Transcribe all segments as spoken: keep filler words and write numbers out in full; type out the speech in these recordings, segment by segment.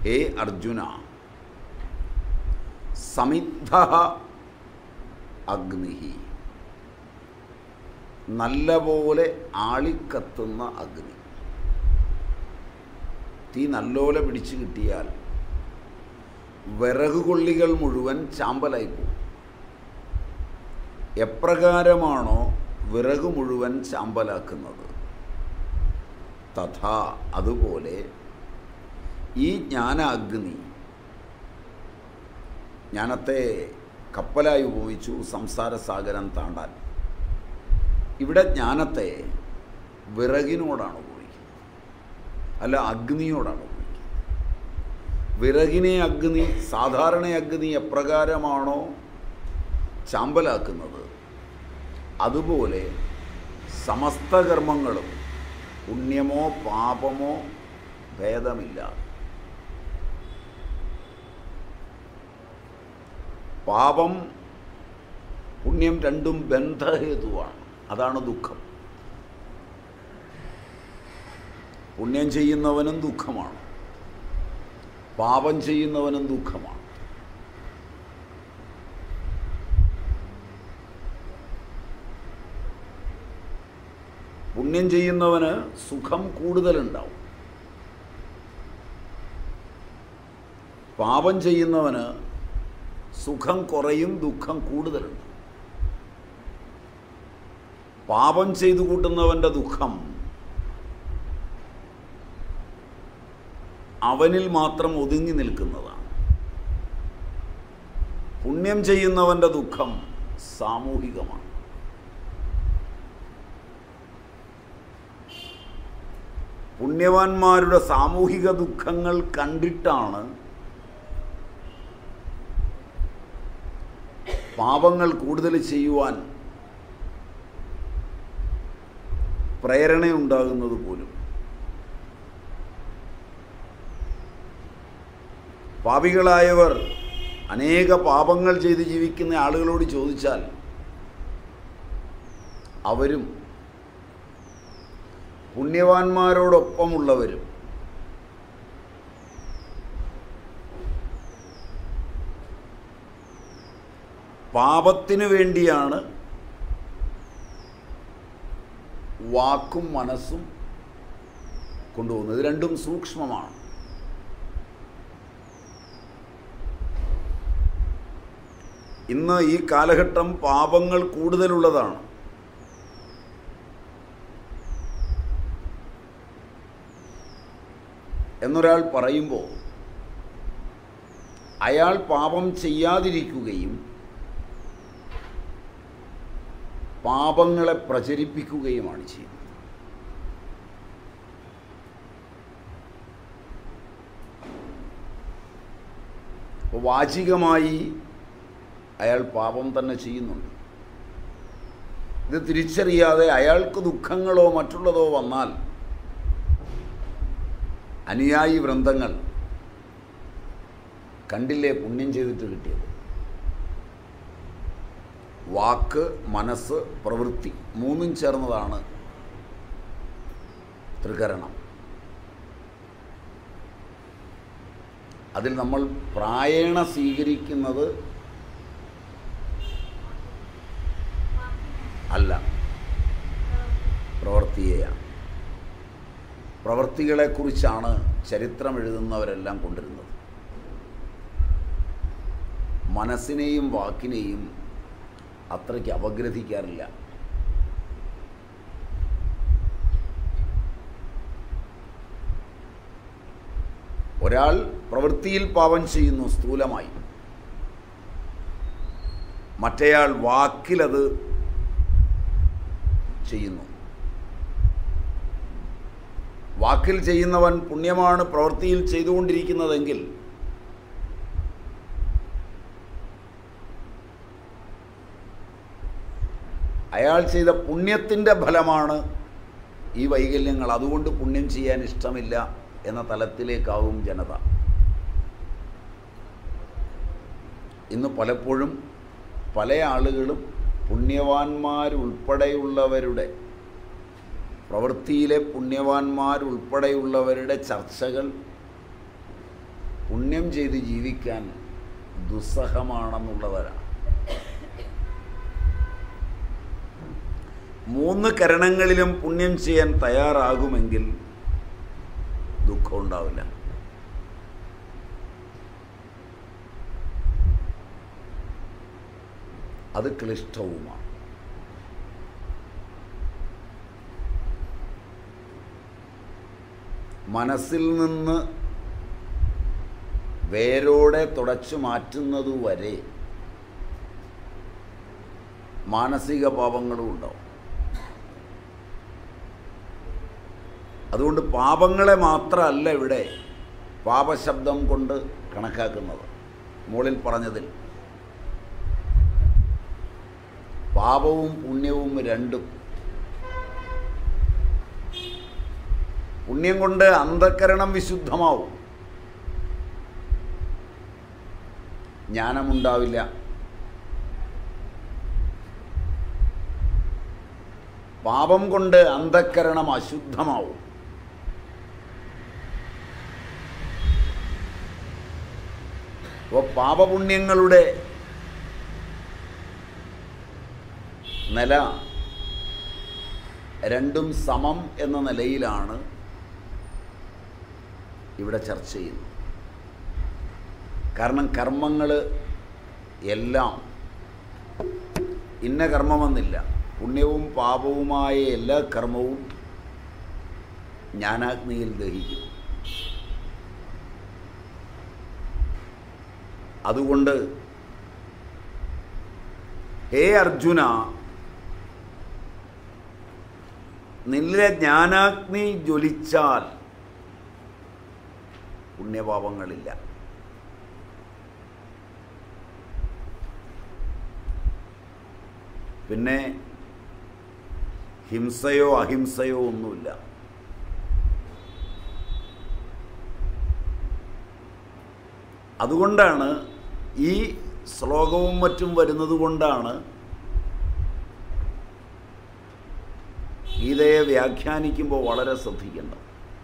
ഹേ അർജുന, സമിദ്ധ അഗ്നി, നല്ലപോലെ ആളിക്കത്തുന്ന അഗ്നി. തീ നല്ലോലെ പിടിച്ചു കിട്ടിയാൽ വിറകുകൊള്ളികൾ മുഴുവൻ ചാമ്പലായി പോകും. എപ്രകാരമാണോ വിറക് മുഴുവൻ ചാമ്പലാക്കുന്നത്, തഥാ അതുപോലെ ഈ ജ്ഞാനാഗ്നി, ജ്ഞാനത്തെ കപ്പലായി ഉപയോഗിച്ചു സംസാരസാഗരം താണ്ടാൻ. ഇവിടെ ജ്ഞാനത്തെ വിറകിനോടാണ് ഉപയോഗിക്കുന്നത്, അല്ല അഗ്നിയോടാണ് ഉപയോഗിക്കുന്നത്. വിറകിനെ അഗ്നി, സാധാരണ അഗ്നി എപ്രകാരമാണോ ചാമ്പലാക്കുന്നത്, അതുപോലെ സമസ്ത കർമ്മങ്ങളും പുണ്യമോ പാപമോ ഭേദമില്ല. പാപം പുണ്യം രണ്ടും ബന്ധഹേതുവാണ്. അതാണ് ദുഃഖം. പുണ്യം ചെയ്യുന്നവനും ദുഃഖമാണ്, പാപം ചെയ്യുന്നവനും ദുഃഖമാണ്. പുണ്യം ചെയ്യുന്നവന് സുഖം കൂടുതലുണ്ടാവും, പാപം ചെയ്യുന്നവന് സുഖം കുറയും, ദുഃഖം കൂടുതലുണ്ട്. പാപം ചെയ്തു കൂട്ടുന്നവൻ്റെ ദുഃഖം അവനിൽ മാത്രം ഒതുങ്ങി നിൽക്കുന്നതാണ്. പുണ്യം ചെയ്യുന്നവൻ്റെ ദുഃഖം സാമൂഹികമാണ്. പുണ്യവാന്മാരുടെ സാമൂഹിക ദുഃഖങ്ങൾ കണ്ടിട്ടാണ് പാപങ്ങൾ കൂടുതൽ ചെയ്യുവാൻ പ്രേരണയുണ്ടാകുന്നത് പോലും. പാപികളായവർ അനേക പാപങ്ങൾ ചെയ്ത് ജീവിക്കുന്ന ആളുകളോട് ചോദിച്ചാൽ അവരും പുണ്യവാന്മാരോടൊപ്പമുള്ളവരും പാപത്തിനു വേണ്ടിയാണ് വാക്കും മനസ്സും കൊണ്ടുപോകുന്നത്. ഇത് രണ്ടും സൂക്ഷ്മമാണ്. ഇന്ന് ഈ കാലഘട്ടം പാപങ്ങൾ കൂടുതലുള്ളതാണ്. എന്നൊരാൾ പറയുമ്പോൾ അയാൾ പാപം ചെയ്യാതിരിക്കുകയും പാപങ്ങളെ പ്രചരിപ്പിക്കുകയുമാണ് ചെയ്യുന്നത്. വാചികമായി അയാൾ പാപം തന്നെ ചെയ്യുന്നുണ്ട്. ഇത് തിരിച്ചറിയാതെ അയാൾക്ക് ദുഃഖങ്ങളോ മറ്റുള്ളതോ വന്നാൽ അനുയായി വൃന്ദങ്ങൾ കണ്ടില്ലേ പുണ്യം ചെയ്തിട്ട് കിട്ടിയത്. വാക്ക്, മനസ്സ്, പ്രവൃത്തി മൂന്നും ചേർന്നതാണ് ത്രികരണം. അതിൽ നമ്മൾ പ്രായേണ സ്വീകരിക്കുന്നത് അല്ല, പ്രവൃത്തിയെയാണ്. പ്രവൃത്തികളെക്കുറിച്ചാണ് ചരിത്രം എഴുതുന്നവരെല്ലാം കൊണ്ടിരുന്നത്. മനസ്സിനെയും വാക്കിനെയും അത്രയ്ക്ക് അപഗ്രഥിക്കാറില്ല. ഒരാൾ പ്രവൃത്തിയിൽ പാപം ചെയ്യുന്നു സ്ഥൂലമായി, മറ്റേയാൾ വാക്കിലത് ചെയ്യുന്നു. വാക്കിൽ ചെയ്യുന്നവൻ പുണ്യമാണ് പ്രവൃത്തിയിൽ ചെയ്തുകൊണ്ടിരിക്കുന്നതെങ്കിൽ അയാൾ ചെയ്ത പുണ്യത്തിൻ്റെ ഫലമാണ് ഈ വൈകല്യങ്ങൾ. അതുകൊണ്ട് പുണ്യം ചെയ്യാൻ ഇഷ്ടമില്ല എന്ന തലത്തിലേക്കാവും ജനത. ഇന്ന് പലപ്പോഴും പല ആളുകളും പുണ്യവാന്മാരുൾപ്പെടെയുള്ളവരുടെ, പ്രവൃത്തിയിലെ പുണ്യവാന്മാരുൾപ്പെടെയുള്ളവരുടെ ചർച്ചകൾ പുണ്യം ചെയ്ത് ജീവിക്കാൻ ദുസ്സഹമാണെന്നുള്ളവരാണ്. മൂന്ന് കരണങ്ങളിലും പുണ്യം ചെയ്യാൻ തയ്യാറാകുമെങ്കിൽ ദുഃഖം ഉണ്ടാവില്ല. അത് ക്ലിഷ്ടവുമാണ്. മനസ്സിൽ നിന്ന് വേരോടെ തുടച്ചു മാറ്റുന്നതുവരെ മാനസിക പാപങ്ങളും ഉണ്ടാവും. അതുകൊണ്ട് പാപങ്ങളെ മാത്രമല്ല ഇവിടെ പാപശബ്ദം കൊണ്ട് കണക്കാക്കുന്നത്. മുകളിൽ പറഞ്ഞതിൽ പാപവും പുണ്യവും രണ്ടും. പുണ്യം കൊണ്ട് അന്ധക്കരണം വിശുദ്ധമാവും, ജ്ഞാനമുണ്ടാവില്ല. പാപം കൊണ്ട് അന്ധക്കരണം അശുദ്ധമാവും. അപ്പോൾ പാപപുണ്യങ്ങളുടെ നില രണ്ടും സമം എന്ന നിലയിലാണ് ഇവിടെ ചർച്ച ചെയ്യുന്നത്. കാരണം കർമ്മങ്ങൾ എല്ലാം ഇന്ന കർമ്മമെന്നില്ല. പുണ്യവും പാപവുമായ എല്ലാ കർമ്മവും ജ്ഞാനാഗ്നിയിൽ ദഹിക്കും. അതുകൊണ്ട് ഹേ അർജുന, നിന്നിലെ ജ്ഞാനാഗ്നി ജ്വലിച്ചാൽ പുണ്യപാപങ്ങളില്ല. പിന്നെ ഹിംസയോ അഹിംസയോ ഒന്നുമില്ല. അതുകൊണ്ടാണ് ഈ ശ്ലോകവും മറ്റും വരുന്നത് കൊണ്ടാണ് ഗീതയെ വ്യാഖ്യാനിക്കുമ്പോൾ വളരെ ശ്രദ്ധിക്കേണ്ടത്.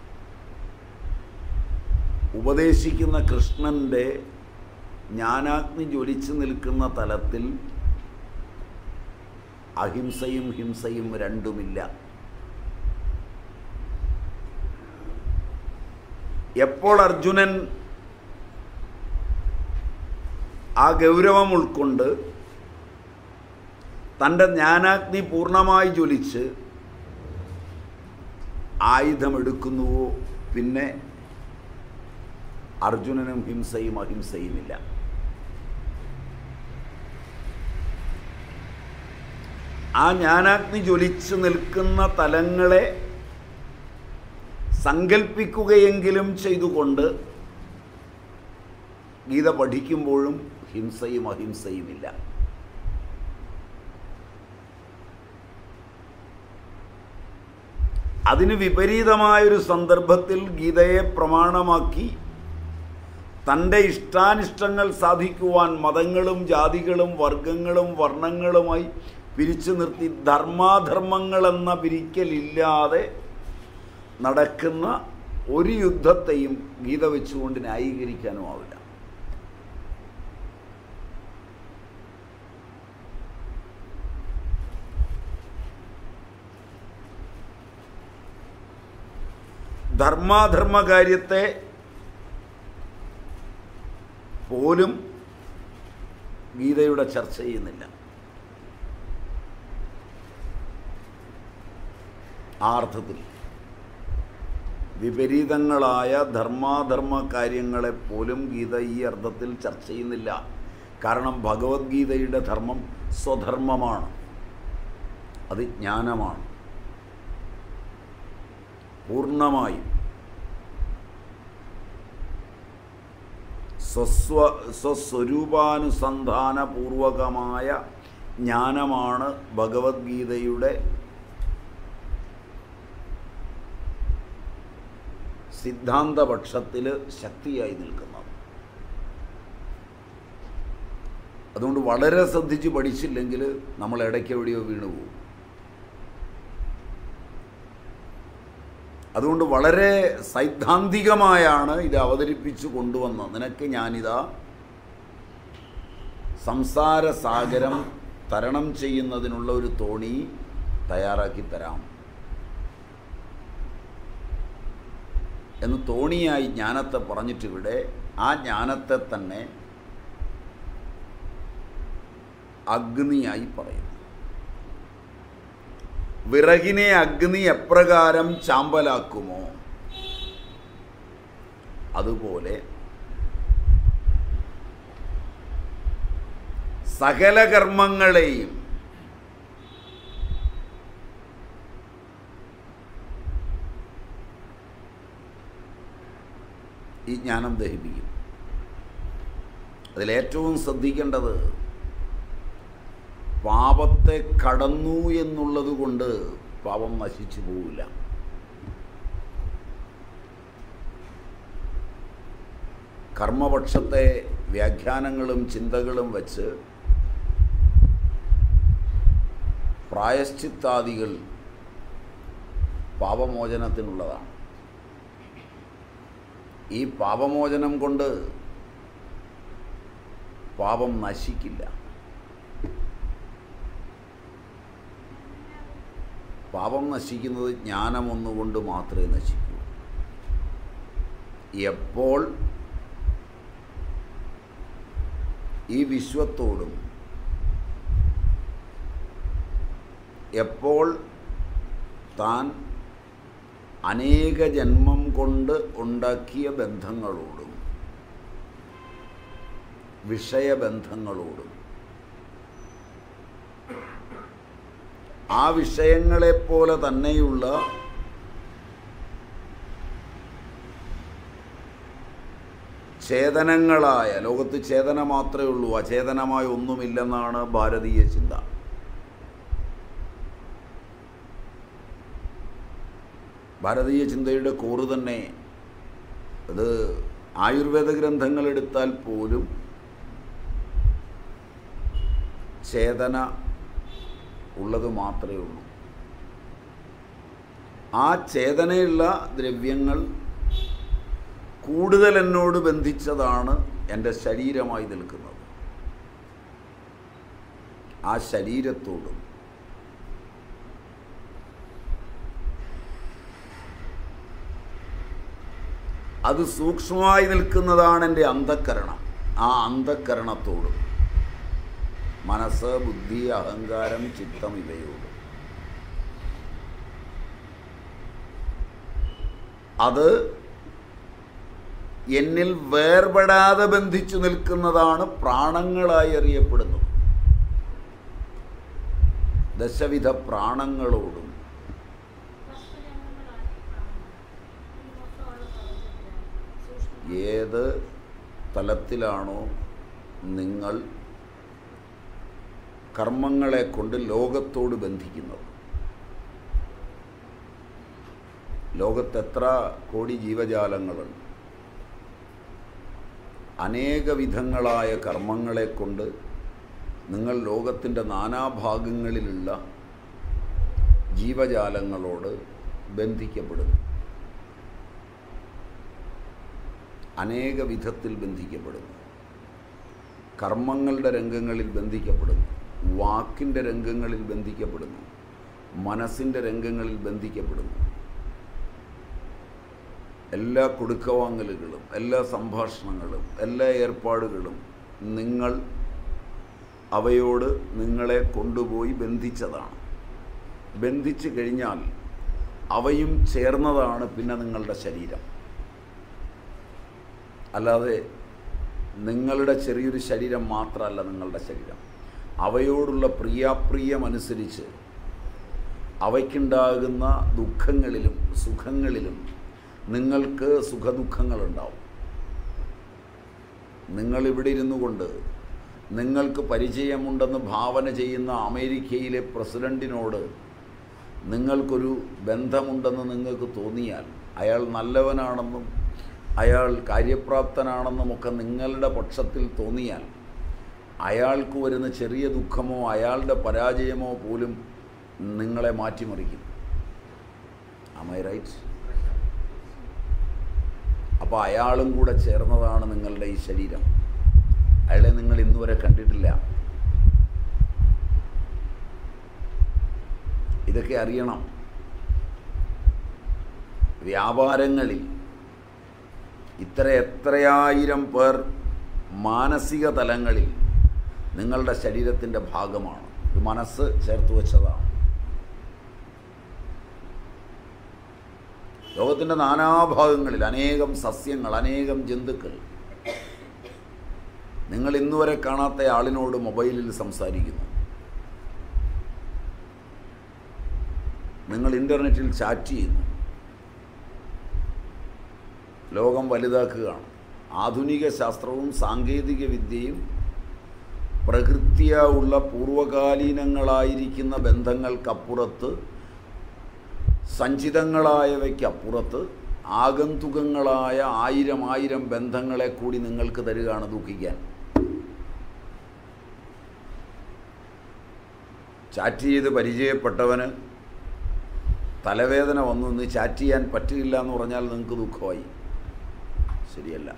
ഉപദേശിക്കുന്ന കൃഷ്ണൻ്റെ ജ്ഞാനാഗ്നി ജ്വലിച്ചു നിൽക്കുന്ന തലത്തിൽ അഹിംസയും ഹിംസയും രണ്ടുമില്ല. എപ്പോൾ അർജുനൻ ആ ഗൗരവം ഉൾക്കൊണ്ട് തൻ്റെ ജ്ഞാനാഗ്നി പൂർണ്ണമായി ജ്വലിച്ച് ആയുധമെടുക്കുന്നുവോ പിന്നെ അർജുനനും ഹിംസയും അഹിംസയുമില്ല. ആ ജ്ഞാനാഗ്നി ജ്വലിച്ചു നിൽക്കുന്ന തലങ്ങളെ സങ്കൽപ്പിക്കുകയെങ്കിലും ചെയ്തുകൊണ്ട് ഗീത പഠിക്കുമ്പോഴും ഹിംസയും അഹിംസയുമില്ല. അതിന് വിപരീതമായൊരു സന്ദർഭത്തിൽ ഗീതയെ പ്രമാണമാക്കി തൻ്റെ ഇഷ്ടാനിഷ്ടങ്ങൾ സാധിക്കുവാൻ മതങ്ങളും ജാതികളും വർഗങ്ങളും വർണ്ണങ്ങളുമായി പിരിച്ചു നിർത്തി ധർമാധർമ്മങ്ങളെന്ന പിരിക്കലില്ലാതെ നടക്കുന്ന ഒരു യുദ്ധത്തെയും ഗീത വെച്ചുകൊണ്ട് ന്യായീകരിക്കാനും ആവില്ല. ധർമാധർമ്മ കാര്യത്തെ പോലും ഗീതയുടെ ചർച്ച ചെയ്യുന്നില്ല. ആ അർത്ഥത്തിൽ വിപരീതങ്ങളായ ധർമാധർമ്മ കാര്യങ്ങളെപ്പോലും ഗീത ഈ അർത്ഥത്തിൽ ചർച്ച ചെയ്യുന്നില്ല. കാരണം ഭഗവത്ഗീതയുടെ ധർമ്മം സ്വധർമ്മമാണ്, അത് ജ്ഞാനമാണ്. പൂർണ്ണമായും സ്വസ്വ സ്വസ്വരൂപാനുസന്ധാനപൂർവകമായ ജ്ഞാനമാണ് ഭഗവത്ഗീതയുടെ സിദ്ധാന്തപക്ഷത്തിൽ ശക്തിയായി നിൽക്കുന്നത്. അതുകൊണ്ട് വളരെ ശ്രദ്ധിച്ച് പഠിച്ചില്ലെങ്കിൽ നമ്മൾ ഇടയ്ക്ക് എവിടെയോ വീണുപോകും. അതുകൊണ്ട് വളരെ സൈദ്ധാന്തികമായാണ് ഇത് അവതരിപ്പിച്ചു കൊണ്ടുവന്നത്. നിനക്ക് ഞാനിതാ സംസാര സാഗരം തരണം ചെയ്യുന്നതിനുള്ള ഒരു തോണി തയ്യാറാക്കി തരാം എന്ന് തോണിയായി ജ്ഞാനത്തെ പറഞ്ഞിട്ടിവിടെ ആ ജ്ഞാനത്തെ തന്നെ അഗ്നിയായി പറയുന്നു. വിറകിനെ അഗ്നി എപ്രകാരം ചാമ്പലാക്കുമോ അതുപോലെ സകല കർമ്മങ്ങളെയും ഈ ജ്ഞാനം ദഹിപ്പിക്കും. അതിലേറ്റവും ശ്രദ്ധിക്കേണ്ടത് പാപത്തെ കടന്നു എന്നുള്ളത് കൊണ്ട് പാപം നശിച്ചു പോവില്ല. കർമ്മപക്ഷത്തെ വ്യാഖ്യാനങ്ങളും ചിന്തകളും വച്ച് പ്രായശ്ചിത്താദികൾ പാപമോചനത്തിനുള്ളതാണ്. ഈ പാപമോചനം കൊണ്ട് പാപം നശിക്കില്ല. പാപം നശിക്കുന്നത് ജ്ഞാനം ഒന്നുകൊണ്ട് മാത്രമേ നശിക്കൂ. എപ്പോൾ ഈ വിശ്വത്തോടും എപ്പോൾ താൻ അനേക ജന്മം കൊണ്ട് ഉണ്ടാക്കിയ ബന്ധങ്ങളോടും വിഷയബന്ധങ്ങളോടും ആ വിഷയങ്ങളെപ്പോലെ തന്നെയുള്ള ചേതനങ്ങളായ, ലോകത്ത് ചേതന മാത്രമേ ഉള്ളൂ, അചേതനമായ ഒന്നുമില്ലെന്നാണ് ഭാരതീയ ചിന്ത. ഭാരതീയ ചിന്തയുടെ കോറ് തന്നെ അത് ആയുർവേദ ഗ്രന്ഥങ്ങളെടുത്താൽ പോലും ചേതന ഉള്ളത് മാത്രമേ ഉള്ളൂ. ആ ചേതനയുള്ള ദ്രവ്യങ്ങൾ കൂടുതൽ എന്നോട് ബന്ധിച്ചതാണ് എൻ്റെ ശരീരമായി നിൽക്കുന്നത്. ആ ശരീരത്തോടും അത് സൂക്ഷ്മമായി നിൽക്കുന്നതാണ് എൻ്റെ അന്ധക്കരണം. ആ അന്ധക്കരണത്തോടും മനസ്സ്, ബുദ്ധി, അഹങ്കാരം, ചിത്തം ഇവയോട് അത് എന്നിൽ വേർപെടാതെ ബന്ധിച്ചു നിൽക്കുന്നതാണ് പ്രാണങ്ങളായി അറിയപ്പെടുന്നത്. ദശവിധ പ്രാണങ്ങളോടും ഏത് തലത്തിലാണോ നിങ്ങൾ കർമ്മങ്ങളെ കൊണ്ട് ലോകത്തോട് ബന്ധിക്കുന്നത്, ലോകത്തെത്ര കോടി ജീവജാലങ്ങളുണ്ട്, അനേക വിധങ്ങളായ കർമ്മങ്ങളെ കൊണ്ട് നിങ്ങൾ ലോകത്തിൻ്റെ നാനാഭാഗങ്ങളിലുള്ള ജീവജാലങ്ങളോട് ബന്ധിക്കപ്പെടുന്നു. അനേക വിധത്തിൽ ബന്ധിക്കപ്പെടുന്നു. കർമ്മങ്ങളുടെ രംഗങ്ങളിൽ ബന്ധിക്കപ്പെടുന്നു, വാക്കിൻ്റെ രംഗങ്ങളിൽ ബന്ധിക്കപ്പെടുന്നു, മനസ്സിൻ്റെ രംഗങ്ങളിൽ ബന്ധിക്കപ്പെടുന്നു. എല്ലാ കൊടുക്കവാങ്ങലുകളും എല്ലാ സംഭാഷണങ്ങളും എല്ലാ ഏർപ്പാടുകളും നിങ്ങൾ അവയോട് നിങ്ങളെ കൊണ്ടുപോയി ബന്ധിച്ചതാണ്. ബന്ധിച്ചു കഴിഞ്ഞാൽ അവയും ചേർന്നതാണ് പിന്നെ നിങ്ങളുടെ ശരീരം. അല്ലാതെ നിങ്ങളുടെ ചെറിയൊരു ശരീരം മാത്രമല്ല നിങ്ങളുടെ ശരീരം. അവയോടുള്ള പ്രിയാപ്രിയമനുസരിച്ച് അവയ്ക്കുണ്ടാകുന്ന ദുഃഖങ്ങളിലും സുഖങ്ങളിലും നിങ്ങൾക്ക് സുഖദുഃഖങ്ങളുണ്ടാവും. നിങ്ങളിവിടെ ഇരുന്നു കൊണ്ട് നിങ്ങൾക്ക് പരിചയമുണ്ടെന്ന് ഭാവന ചെയ്യുന്ന അമേരിക്കയിലെ പ്രസിഡൻറ്റിനോട് നിങ്ങൾക്കൊരു ബന്ധമുണ്ടെന്ന് നിങ്ങൾക്ക് തോന്നിയാൽ, അയാൾ നല്ലവനാണെന്നും അയാൾ കാര്യപ്രാപ്തനാണെന്നുമൊക്കെ നിങ്ങളുടെ പക്ഷത്തിൽ തോന്നിയാൽ, അയാൾക്ക് വരുന്ന ചെറിയ ദുഃഖമോ അയാളുടെ പരാജയമോ പോലും നിങ്ങളെ മാറ്റിമറിക്കും. Am I right? അപ്പോൾ അയാളും കൂടെ ചേർന്നതാണ് നിങ്ങളുടെ ഈ ശരീരം. അയാളെ നിങ്ങൾ ഇന്നുവരെ കണ്ടിട്ടില്ല. ഇതൊക്കെ അറിയണം. വ്യാപാരങ്ങളിൽ ഇത്ര എത്രയായിരം പേർ മാനസിക തലങ്ങളിൽ നിങ്ങളുടെ ശരീരത്തിൻ്റെ ഭാഗമാണ്. ഇത് മനസ്സ് ചേർത്ത് വെച്ചതാണ്. ലോകത്തിൻ്റെ നാനാഭാഗങ്ങളിൽ അനേകം സസ്യങ്ങൾ, അനേകം ജന്തുക്കൾ. നിങ്ങൾ ഇന്നുവരെ കാണാത്ത ആളിനോട് മൊബൈലിൽ സംസാരിക്കുന്നു. നിങ്ങൾ ഇൻ്റർനെറ്റിൽ ചാറ്റ് ചെയ്യുന്നു. ലോകം വലുതാക്കുകയാണ്. ആധുനിക ശാസ്ത്രവും സാങ്കേതിക വിദ്യയും പ്രകൃത്യ ഉള്ള പൂർവകാലീനങ്ങളായിരിക്കുന്ന ബന്ധങ്ങൾക്കപ്പുറത്ത്, സഞ്ചിതങ്ങളായവയ്ക്കപ്പുറത്ത് ആഗന്തുകങ്ങളായ ആയിരം ആയിരം ബന്ധങ്ങളെ കൂടി നിങ്ങൾക്ക് തരികയാണ് ദുഃഖിക്കാൻ. ചാറ്റ് ചെയ്ത് പരിചയപ്പെട്ടവന് തലവേദന വന്നു നിന്ന് ചാറ്റ് ചെയ്യാൻ പറ്റില്ല എന്ന് പറഞ്ഞാൽ നിങ്ങൾക്ക് ദുഃഖമായി. ശരിയല്ല.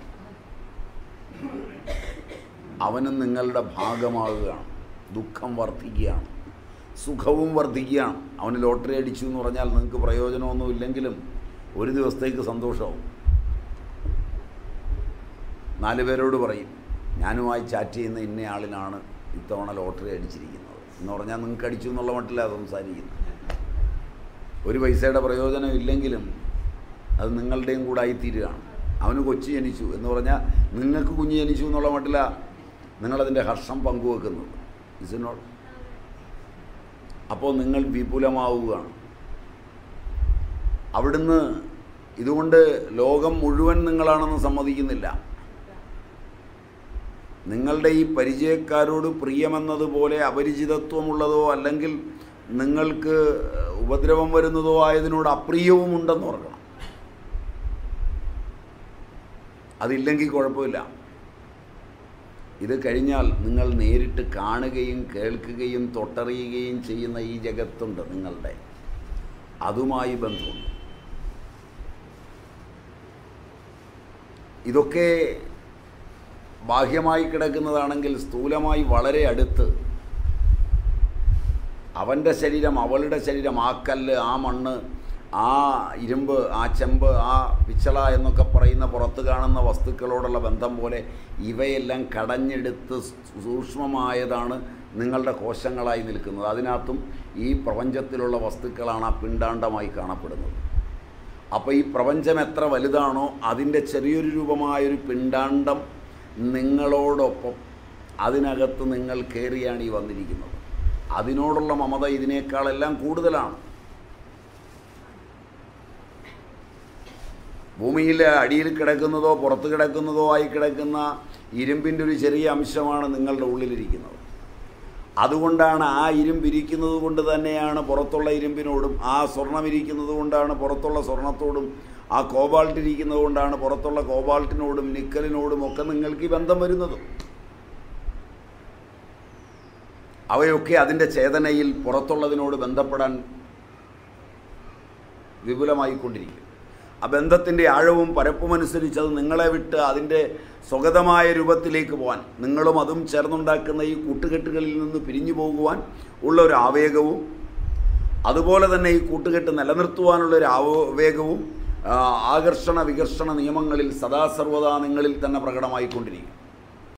അവനും നിങ്ങളുടെ ഭാഗമാകുകയാണ്. ദുഃഖം വർദ്ധിക്കുകയാണ്, സുഖവും വർദ്ധിക്കുകയാണ്. അവന് ലോട്ടറി അടിച്ചു എന്ന് പറഞ്ഞാൽ നിങ്ങൾക്ക് പ്രയോജനമൊന്നും ഇല്ലെങ്കിലും ഒരു ദിവസത്തേക്ക് സന്തോഷവും. നാല് പേരോട് പറയും, ഞാനുമായി ചാറ്റ് ചെയ്യുന്ന ഇന്നയാളിനാണ് ഇത്തവണ ലോട്ടറി അടിച്ചിരിക്കുന്നത് എന്ന് പറഞ്ഞാൽ നിങ്ങൾക്ക് അടിച്ചു എന്നുള്ള മട്ടില്ല സംസാരിക്കുന്നത്. ഒരു പൈസയുടെ പ്രയോജനം ഇല്ലെങ്കിലും അത് നിങ്ങളുടെയും കൂടെ ആയിത്തീരുകയാണ്. അവന് കൊച്ചു ജനിച്ചു എന്ന് പറഞ്ഞാൽ നിങ്ങൾക്ക് കുഞ്ഞ് ജനിച്ചു എന്നുള്ള മട്ടില്ല നിങ്ങളതിൻ്റെ ഹർഷം പങ്കുവെക്കുന്നത്. ഇസിനോട് അപ്പോൾ നിങ്ങൾ വിപുലമാവുകയാണ്. അവിടുന്ന് ഇതുകൊണ്ട് ലോകം മുഴുവൻ നിങ്ങളാണെന്ന് സമ്മതിക്കുന്നില്ല. നിങ്ങളുടെ ഈ പരിചയക്കാരോട് പ്രിയമെന്നതുപോലെ അപരിചിതത്വമുള്ളതോ അല്ലെങ്കിൽ നിങ്ങൾക്ക് ഉപദ്രവം വരുന്നതോ ആയതിനോട് അപ്രിയവും ഉണ്ടെന്ന് ഓർക്കണം. അതില്ലെങ്കിൽ കുഴപ്പമില്ല. ഇത് കഴിഞ്ഞാൽ നിങ്ങൾ നേരിട്ട് കാണുകയും കേൾക്കുകയും തൊട്ടറിയുകയും ചെയ്യുന്ന ഈ ജഗത്തുണ്ട് നിങ്ങളുടെ, അതുമായി ബന്ധമുണ്ട്. ഇതൊക്കെ ബാഹ്യമായി കിടക്കുന്നതാണെങ്കിൽ സ്ഥൂലമായി വളരെ അടുത്ത് അവൻ്റെ ശരീരം, അവളുടെ ശരീരം, ആ കല്ല്, ആ മണ്ണ്, ആ ഇരുമ്പ്, ആ ചെമ്പ്, ആ പിച്ചള എന്നൊക്കെ പറയുന്ന പുറത്ത് കാണുന്ന വസ്തുക്കളോടുള്ള ബന്ധം പോലെ ഇവയെല്ലാം കടഞ്ഞെടുത്ത് സൂക്ഷ്മമായതാണ് നിങ്ങളുടെ കോശങ്ങളായി നിൽക്കുന്നത്. അതിനകത്തും ഈ പ്രപഞ്ചത്തിലുള്ള വസ്തുക്കളാണ് ആ പിണ്ടാണ്ടമായി കാണപ്പെടുന്നത്. അപ്പോൾ ഈ പ്രപഞ്ചം എത്ര വലുതാണോ അതിൻ്റെ ചെറിയൊരു രൂപമായൊരു പിണ്ടാണ്ടം നിങ്ങളോടൊപ്പം അതിനകത്ത് നിങ്ങൾ കയറിയാണ് ഈ വന്നിരിക്കുന്നത്. അതിനോടുള്ള മമത ഇതിനേക്കാളെല്ലാം കൂടുതലാണ്. ഭൂമിയിൽ അടിയിൽ കിടക്കുന്നതോ പുറത്ത് കിടക്കുന്നതോ ആയി കിടക്കുന്ന ഇരുമ്പിൻ്റെ ഒരു ചെറിയ അംശമാണ് നിങ്ങളുടെ ഉള്ളിലിരിക്കുന്നത്. അതുകൊണ്ടാണ് ആ ഇരുമ്പിരിക്കുന്നത് കൊണ്ട് തന്നെയാണ് പുറത്തുള്ള ഇരുമ്പിനോടും, ആ സ്വർണം ഇരിക്കുന്നത് കൊണ്ടാണ് പുറത്തുള്ള സ്വർണത്തോടും, ആ കോബാൾട്ട് ഇരിക്കുന്നത് കൊണ്ടാണ് പുറത്തുള്ള കോബാൾട്ടിനോടും നിക്കലിനോടും ഒക്കെ നിങ്ങൾക്ക് ഈ ബന്ധം വരുന്നത്. അവയൊക്കെ അതിൻ്റെ ചേതനയിൽ പുറത്തുള്ളതിനോട് ബന്ധപ്പെടാൻ വിപുലമായിക്കൊണ്ടിരിക്കും. ആ ബന്ധത്തിൻ്റെ ആഴവും പരപ്പുമനുസരിച്ച് അത് നിങ്ങളെ വിട്ട് അതിൻ്റെ സ്വഗതമായ രൂപത്തിലേക്ക് പോകാൻ, നിങ്ങളും അതും ചേർന്നുണ്ടാക്കുന്ന ഈ കൂട്ടുകെട്ടുകളിൽ നിന്ന് പിരിഞ്ഞു പോകുവാൻ ഉള്ള ഒരു ആവേഗവും, അതുപോലെ തന്നെ ഈ കൂട്ടുകെട്ട് നിലനിർത്തുവാനുള്ളൊരു ആവേഗവും ആകർഷണ വികർഷണ നിയമങ്ങളിൽ സദാസർവദാ നിങ്ങളിൽ തന്നെ പ്രകടമായിക്കൊണ്ടിരിക്കും.